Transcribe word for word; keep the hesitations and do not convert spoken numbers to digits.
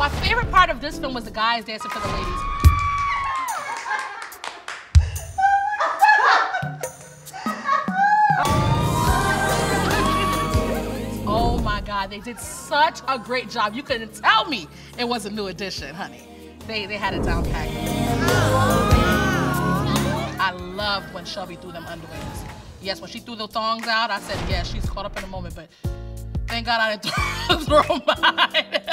My favorite part of this film was the guys dancing for the ladies. Oh my God, they did such a great job. You couldn't tell me it was a new edition, honey. They, they had it down pat. I loved when Shelby threw them underwears. Yes, when she threw the thongs out, I said, yeah, she's caught up in the moment, but thank God I didn't throw mine.